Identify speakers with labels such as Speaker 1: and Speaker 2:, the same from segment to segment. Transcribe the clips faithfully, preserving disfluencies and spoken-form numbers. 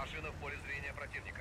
Speaker 1: машина в поле зрения противника.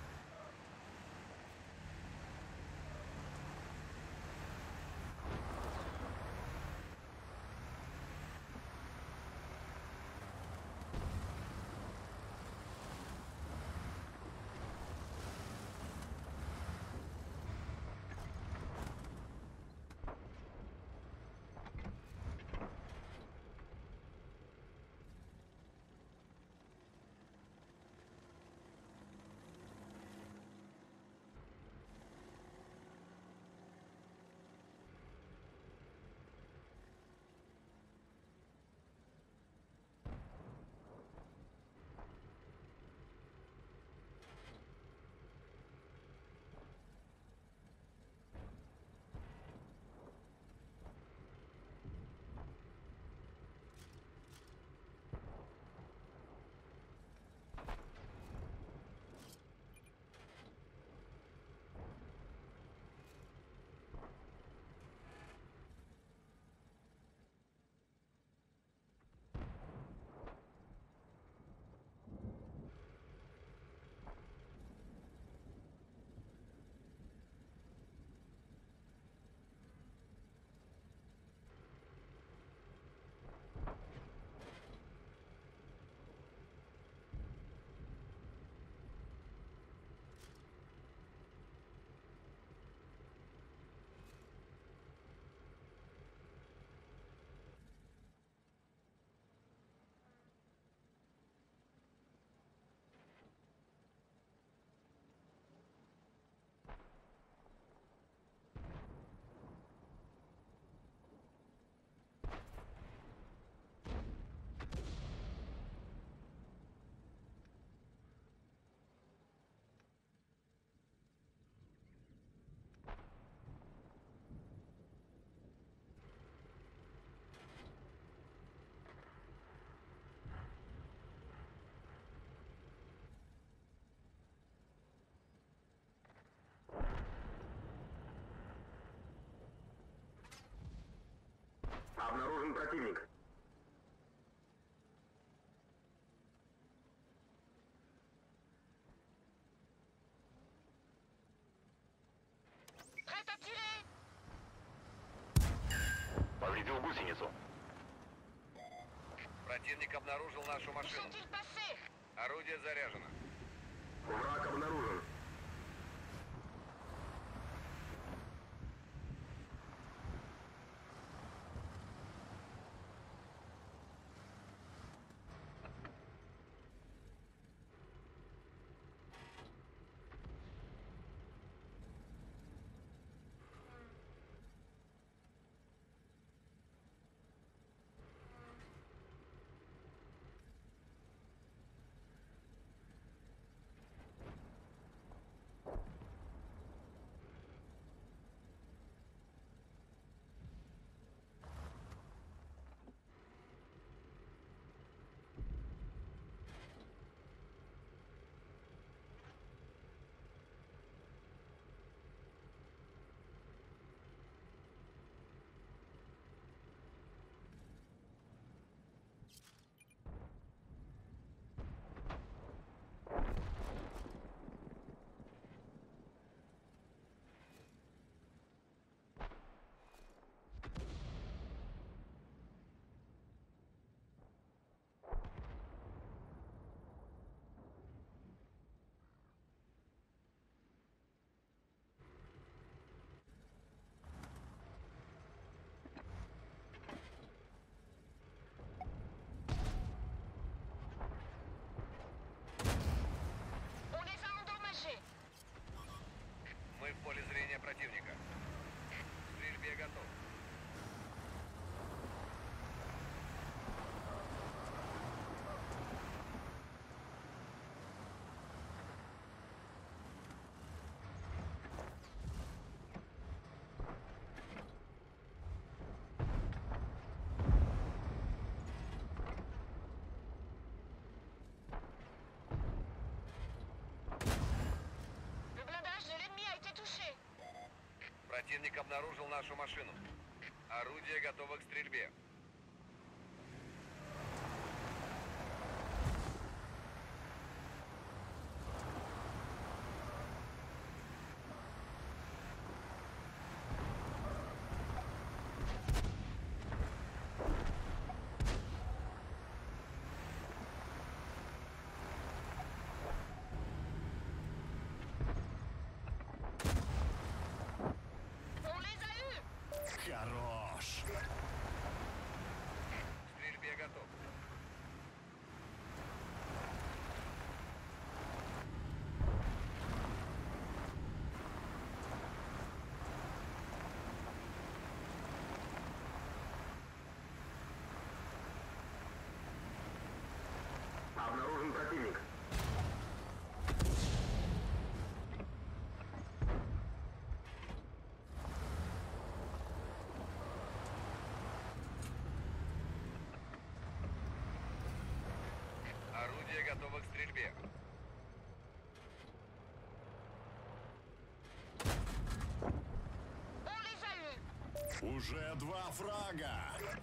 Speaker 2: Обнаружен противник.
Speaker 3: Prêt à tirer!
Speaker 2: Повредил гусеницу.
Speaker 1: Противник обнаружил нашу
Speaker 3: Où
Speaker 1: машину.
Speaker 3: sont-ils passés?
Speaker 1: Орудие заряжено.
Speaker 2: Враг обнаружен.
Speaker 3: On les a endommagés!
Speaker 1: Мы в поле зрения противника. К стрельбе готов.
Speaker 3: Le blindage de l'ennemi a été touché!
Speaker 1: Противник обнаружил нашу машину. Орудие готово к стрельбе. готовы к стрельбе.
Speaker 3: On les a eus.
Speaker 4: Уже два фрага.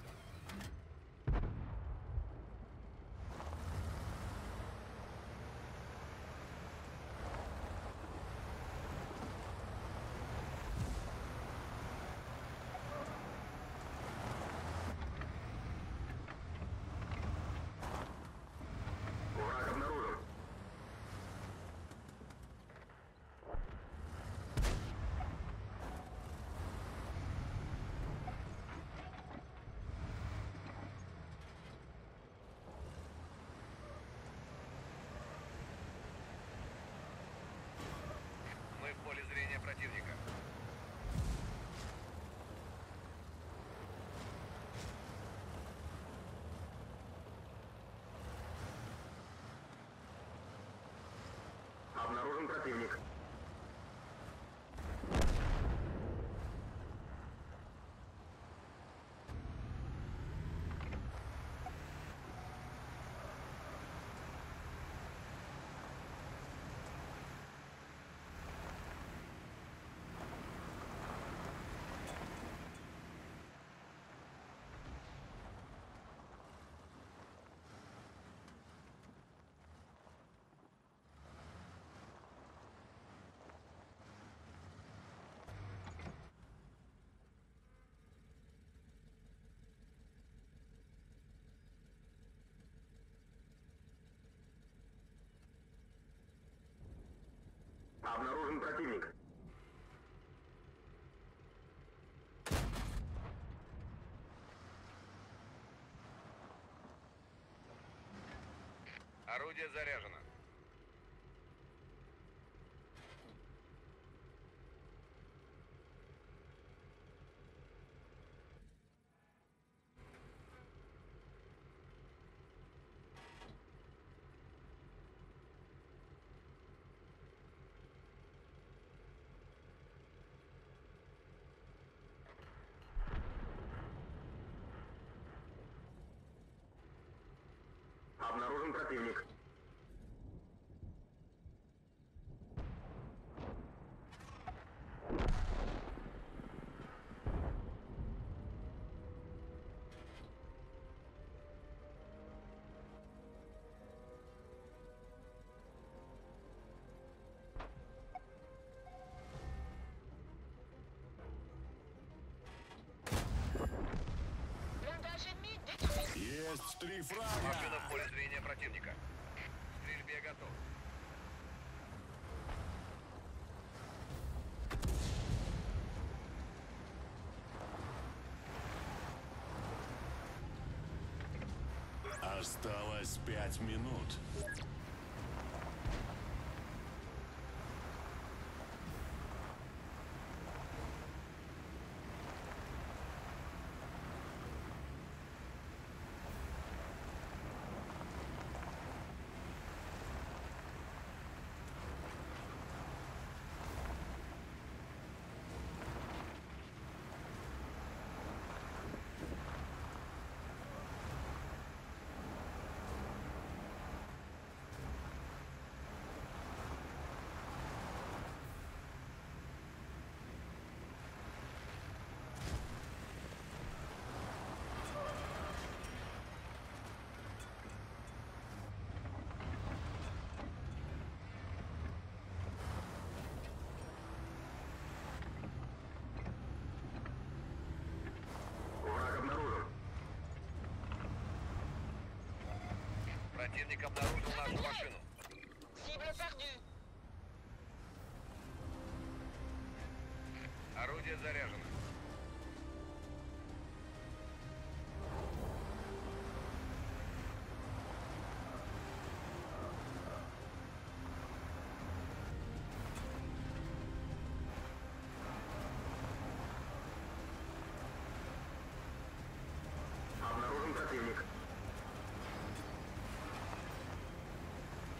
Speaker 2: Враг обнаружен.
Speaker 1: Мы в поле зрения противника.
Speaker 2: Обнаружен противник. Обнаружен противник.
Speaker 1: Орудие заряжено.
Speaker 2: Обнаружен противник.
Speaker 3: Blindage ennemi détruit.
Speaker 4: Есть три
Speaker 1: Машина
Speaker 4: фрага.
Speaker 1: в поле зрения противника. К стрельбе готов.
Speaker 4: Осталось пять минут.
Speaker 2: Враг обнаружен.
Speaker 1: Противник обнаружил нашу машину.
Speaker 3: Cible perdue.
Speaker 1: Орудие заряжено.
Speaker 2: Обнаружен противник.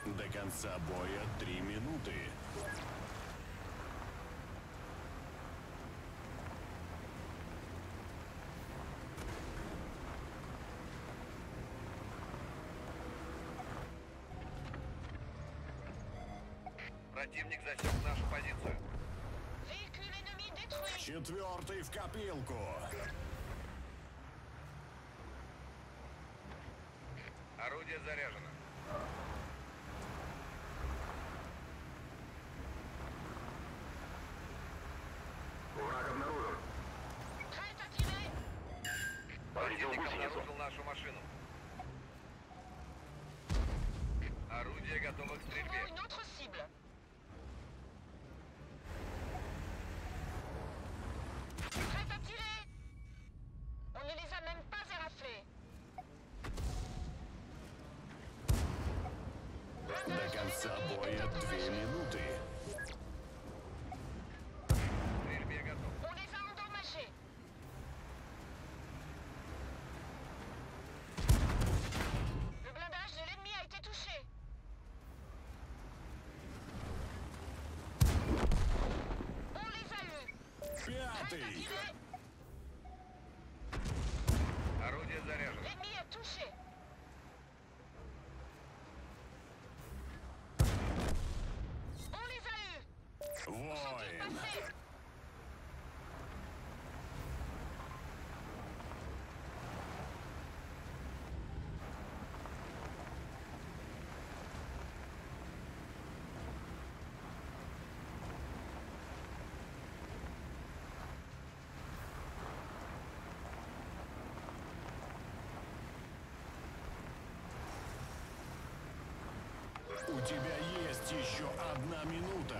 Speaker 4: До конца боя три минуты.
Speaker 1: Противник засек нашу позицию.
Speaker 3: Véhicule ennemi détruit.
Speaker 4: Четвертый в копилку.
Speaker 1: Орудие заряжено.
Speaker 2: Враг обнаружен.
Speaker 3: Prête à tirer.
Speaker 2: Повредил
Speaker 1: Противник
Speaker 2: гусеницу.
Speaker 1: обнаружил нашу машину. Орудие готово к
Speaker 3: Trouvons
Speaker 1: стрельбе.
Speaker 3: une autre cible. Prête à tirer. On ne les a même pas éraflés.
Speaker 4: До конца боя две минуты.
Speaker 1: К стрельбе готов.
Speaker 3: On les a endommagés. Le blindage de l'ennemi a été touché. On les a eus. Prête à
Speaker 4: Пятый.
Speaker 3: tirer.
Speaker 1: Орудие заряжено.
Speaker 3: L'ennemi est touché. On les a eus.
Speaker 4: Воин.
Speaker 3: Passé.
Speaker 4: У тебя есть еще одна минута.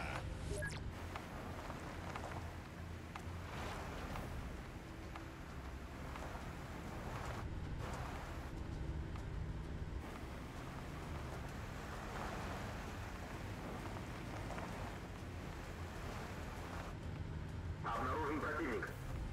Speaker 2: Обнаружен противник.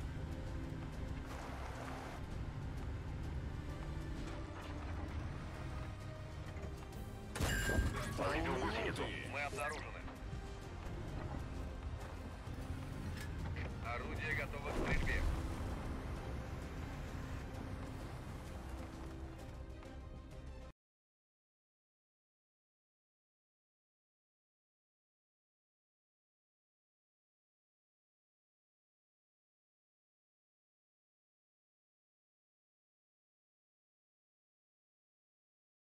Speaker 2: Повредил гусеницу.
Speaker 1: Мы обнаружены. Орудие готово